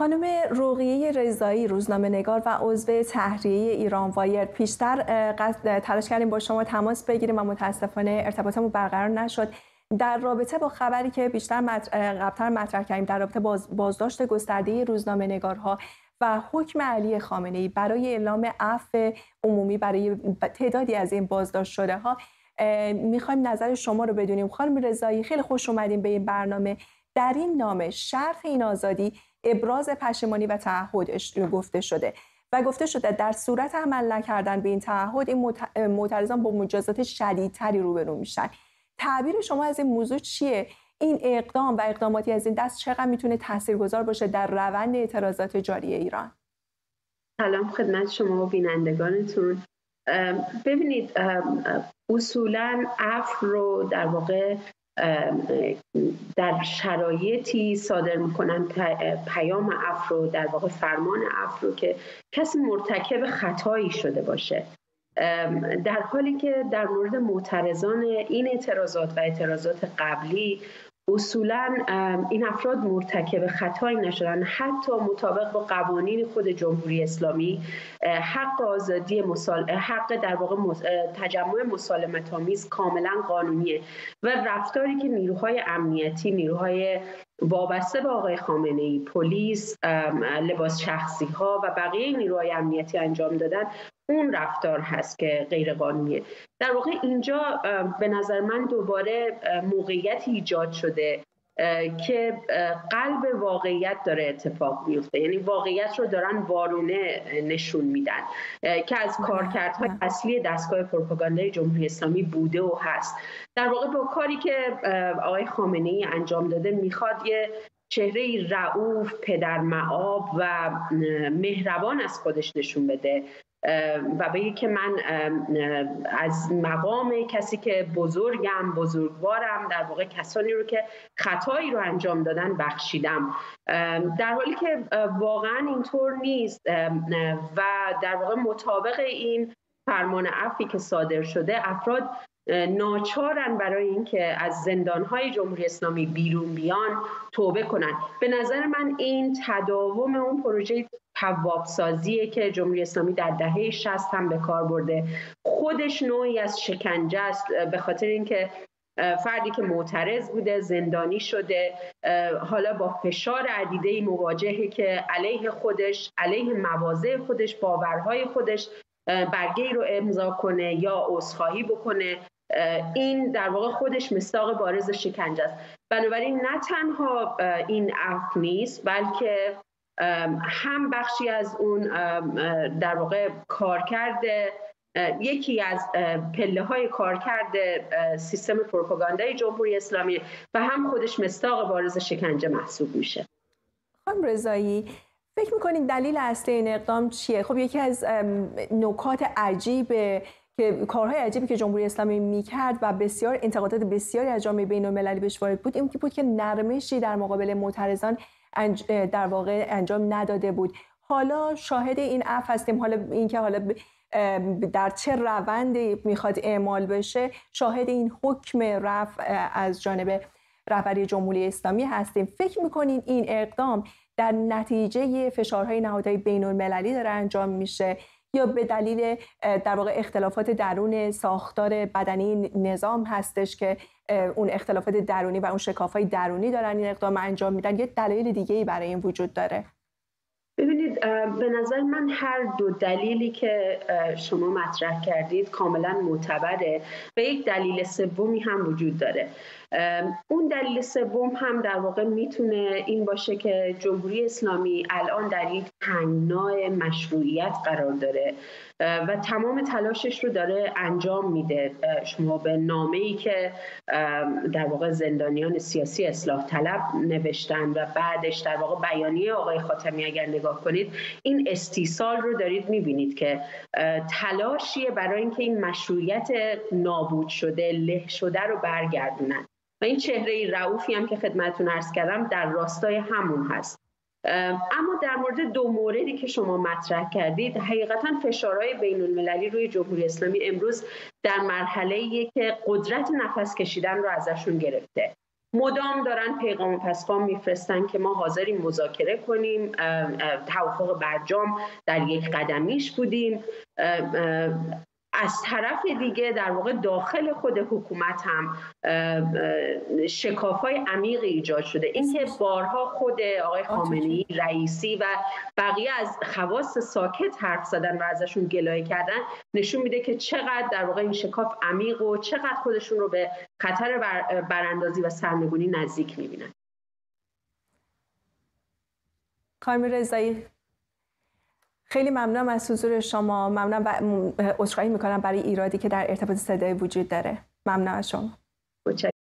خانم رقیه رضایی، روزنامه‌نگار و عضو تحریریه ایران وایر، پیشتر تلاش کردیم با شما تماس بگیریم و متاسفانه ارتباطمون برقرار نشد. در رابطه با خبری که قبلتر مطرح کردیم در رابطه با بازداشت گسترده روزنامه‌نگارها و حکم علی خامنه‌ای برای اعلام عفو عمومی برای تعدادی از این بازداشت شده ها، میخوایم نظر شما رو بدونیم. خانم رضایی، خیلی خوش اومدیم به این برنامه. در این نامه شرح این آزادی ابراز پشیمانی و تعهد گفته شده و گفته شده در صورت عمل نکردن به این تعهد این معترضان با مجازات شدیدتری روبرو میشن. تعبیر شما از این موضوع چیه؟ این اقدام و اقداماتی از این دست چقدر میتونه تاثیرگذار باشه در روند اعتراضات جاری ایران؟ سلام خدمت شما و بینندگانتون. ببینید، اصولاً عفو رو در واقع در شرایطی صادر میکنن، پیام عفو رو در واقع فرمان عفو رو که کسی مرتکب خطایی شده باشه، در حالی که در مورد معترضان این اعتراضات و اعتراضات قبلی اصولاً این افراد مرتکب خطایی نشدن. حتی مطابق با قوانین خود جمهوری اسلامی حق آزادی حق در واقع تجمع مسالمت‌آمیز کاملا قانونیه و رفتاری که نیروهای امنیتی، نیروهای وابسته به آقای خامنه‌ای، پلیس، لباس شخصی ها و بقیه نیروهای امنیتی انجام دادن، اون رفتار هست که غیر قانونیه. در واقع اینجا به نظر من دوباره موقعیتی ایجاد شده که قلب واقعیت داره اتفاق میفته، یعنی واقعیت رو دارن وارونه نشون میدن که از کارکردهای اصلی دستگاه پروپاگاندای جمهوری اسلامی بوده و هست. در واقع با کاری که آقای خامنه‌ای انجام داده میخواد یه چهره رئوف، پدرمآب و مهربان از خودش نشون بده و بگه که من از مقام کسی که بزرگوارم، در واقع کسانی رو که خطایی رو انجام دادن بخشیدم، در حالی که واقعا اینطور نیست و در واقع مطابق این فرمان عفوی که صادر شده افراد ناچارن برای اینکه از زندانهای جمهوری اسلامی بیرون بیان توبه کنن. به نظر من این تداوم اون پروژه توابسازیه که جمهوری اسلامی در دهه 60 هم به کار برده. خودش نوعی از شکنجه است، به خاطر اینکه فردی که معترض بوده زندانی شده، حالا با فشار عدیده‌ای مواجهه که علیه خودش، علیه مواضع خودش، باورهای خودش برگه‌ای رو امضا کنه یا عذرخواهی بکنه. این در واقع خودش مصداق بارز شکنجه است. بنابراین نه تنها این عفو نیست، بلکه هم بخشی از اون در واقع کارکرد، یکی از پله‌های کارکرد سیستم پروپاگاندای جمهوری اسلامی و هم خودش مصداق بارز شکنجه محسوب میشه. خانم رضایی، فکر می‌کنید دلیل اصلی این اقدام چیه؟ خب یکی از نکات عجیبه که کارهای عجیبی که جمهوری اسلامی میکرد و بسیار انتقادات بسیاری از جامعه بین‌المللی بهش وارد بود، این بود که نرمشی در مقابل معترضان در واقع انجام نداده بود. حالا شاهد این عفو هستیم. حالا اینکه حالا در چه روندی میخواد اعمال بشه، شاهد این حکم رفع از جانب رهبری جمهوری اسلامی هستیم. فکر میکنین این اقدام در نتیجه فشارهای نهادهای بین‌المللی داره انجام میشه یا به دلیل در واقع اختلافات درون ساختار بدنی نظام هستش که اون اختلافات درونی و اون شکاف‌های درونی دارن این اقدام انجام میدن، یه دلایل دیگه‌ای برای این وجود داره؟ ببینید، به نظر من هر دو دلیلی که شما مطرح کردید کاملا معتبره و یک دلیل سومی هم وجود داره. اون دلیل سوم هم در واقع میتونه این باشه که جمهوری اسلامی الان در یک تنگنای مشروعیت قرار داره و تمام تلاشش رو داره انجام میده. شما به نامه‌ای که در واقع زندانیان سیاسی اصلاح طلب نوشتن و بعدش در واقع بیانیه آقای خاتمی اگر نگاه کنید، این استیصال رو دارید میبینید که تلاشیه برای اینکه این مشروعیت نابود شده، له شده رو برگردونن و این چهره رئوفی هم که خدمتتون عرض کردم در راستای همون هست. اما در مورد دو موردی که شما مطرح کردید، حقیقتا فشارهای بین‌المللی روی جمهوری اسلامی امروز در مرحله‌ایه که قدرت نفس کشیدن رو ازشون گرفته. مدام دارن پیغام پسپام میفرستن که ما حاضریم مذاکره کنیم، توافق برجام در یک قدمیش بودیم. از طرف دیگه در واقع داخل خود حکومت هم شکاف‌های عمیقی ایجاد شده. اینکه بارها خود آقای خامنه‌ای، رئیسی و بقیه از خواص ساکت حرف زدن و ازشون گلایه کردن نشون میده که چقدر در واقع این شکاف عمیق و چقدر خودشون رو به خطر براندازی و سرنگونی نزدیک میبینن. خانم رضایی، خیلی ممنونم از حضور شما. ممنونم و عذرخواهی میکنم برای ایرادی که در ارتباط صدایی وجود داره. ممنون از شما.